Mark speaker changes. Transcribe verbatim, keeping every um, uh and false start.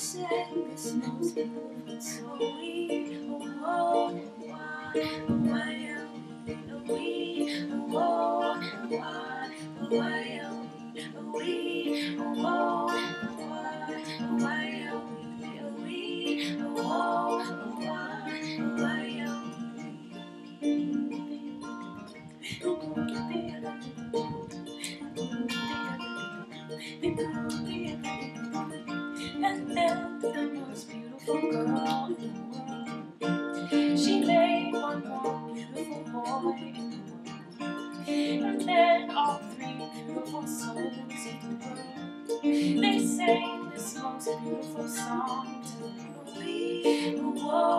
Speaker 1: sang this most beautiful story. Oh, oh, why, why, oh, we, oh, why, why, oh, we, oh, why, why, oh, we, oh, why, why, and then the most beautiful girl in the world, she made one more beautiful boy in the world, and then all three beautiful souls in the world, they sang this most beautiful song to me. Oh,